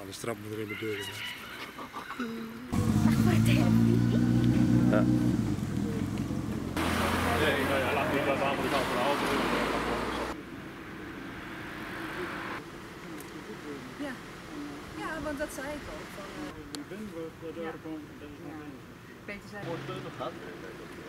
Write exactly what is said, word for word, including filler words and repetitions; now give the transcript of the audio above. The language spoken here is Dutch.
de strap moet er in de deur. Ach, voor televisie? Ja. Nee, nou ja, laat niet dat allemaal gaan verhaal. Ja. Ja, want dat zei ik ook. Van, uh, Ik ben, we, we, we, ja. Ja. Peter zei... Wordt het nog gaat?